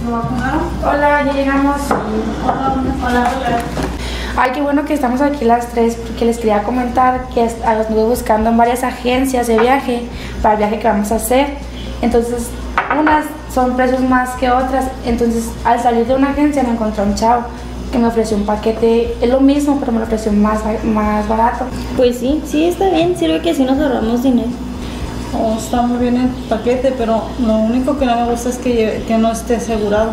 Hola, ya llegamos. Hola. Ay, qué bueno que estamos aquí las tres, porque les quería comentar que anduve buscando en varias agencias de viaje para el viaje que vamos a hacer. Entonces, unas son precios más que otras. Entonces, al salir de una agencia me encontré un chavo que me ofreció un paquete, es lo mismo, pero me lo ofreció más barato. Pues sí, está bien, sirve que así nos ahorramos dinero. Oh, está muy bien el paquete, pero lo único que no me gusta es que no esté asegurado.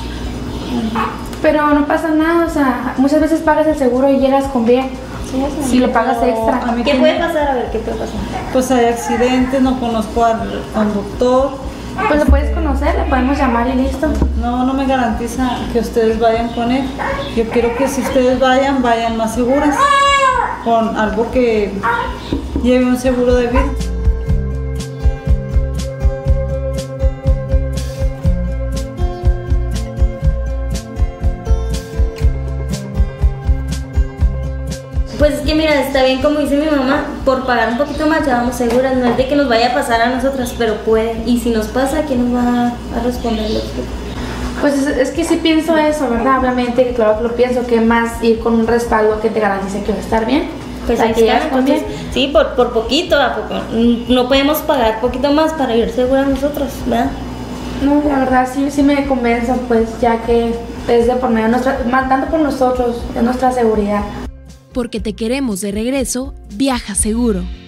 Pero no pasa nada, o sea, muchas veces pagas el seguro y llegas con bien. Si lo pagas extra. ¿Qué puede pasar? A ver, ¿qué puede pasar? Pues hay accidentes, no conozco al conductor. Pues lo puedes conocer, le podemos llamar y listo. No me garantiza que ustedes vayan con él. Yo quiero que si ustedes vayan más seguras, con algo que lleve un seguro de vida. Pues es que mira, está bien como dice mi mamá, por pagar un poquito más ya vamos seguras, no es de que nos vaya a pasar a nosotras, pero puede, y si nos pasa, ¿quién nos va a responder? Pues es que sí pienso eso, ¿verdad? Obviamente, claro que lo pienso, que más ir con un respaldo que te garantice que va a estar bien. Pues ahí está, entonces, sí, por poquito, ¿a poco? No podemos pagar poquito más para ir seguras nosotros, ¿verdad? No, la verdad sí me convence, pues ya que es de por medio nuestra, tanto por nosotros, es nuestra seguridad. Porque te queremos de regreso, viaja seguro.